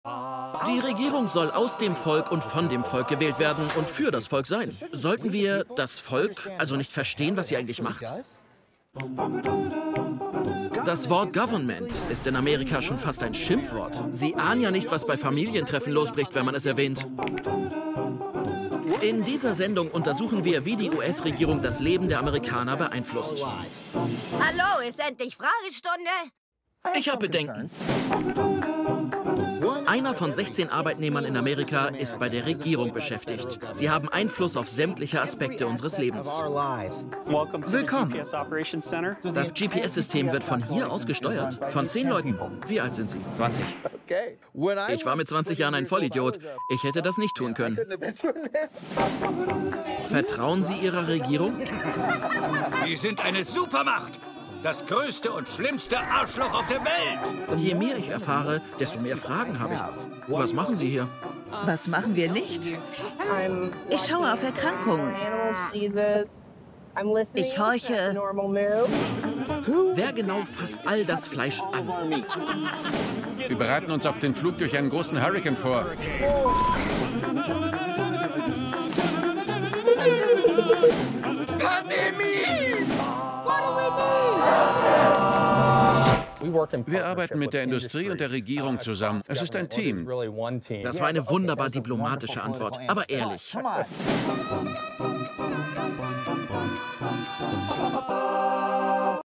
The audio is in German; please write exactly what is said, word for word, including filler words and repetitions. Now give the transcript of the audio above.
Die Regierung soll aus dem Volk und von dem Volk gewählt werden und für das Volk sein. Sollten wir das Volk also nicht verstehen, was sie eigentlich macht? Das Wort Government ist in Amerika schon fast ein Schimpfwort. Sie ahnen ja nicht, was bei Familientreffen losbricht, wenn man es erwähnt. In dieser Sendung untersuchen wir, wie die U S-Regierung das Leben der Amerikaner beeinflusst. Hallo, ist endlich Fragestunde? Ich habe Bedenken. Einer von sechzehn Arbeitnehmern in Amerika ist bei der Regierung beschäftigt. Sie haben Einfluss auf sämtliche Aspekte unseres Lebens. Willkommen. Das G P S-System wird von hier aus gesteuert. Von zehn Leuten. Wie alt sind Sie? zwanzig. Ich war mit zwanzig Jahren ein Vollidiot. Ich hätte das nicht tun können. Vertrauen Sie Ihrer Regierung? Wir sind eine Supermacht. Das größte und schlimmste Arschloch auf der Welt. Je mehr ich erfahre, desto mehr Fragen habe ich. Was machen Sie hier? Was machen wir nicht? Ich schaue auf Erkrankungen. Ich horche. Wer genau fasst all das Fleisch an? Wir bereiten uns auf den Flug durch einen großen Hurrikan vor. Wir arbeiten mit der Industrie und der Regierung zusammen. Es ist ein Team. Das war eine wunderbar diplomatische Antwort, aber ehrlich.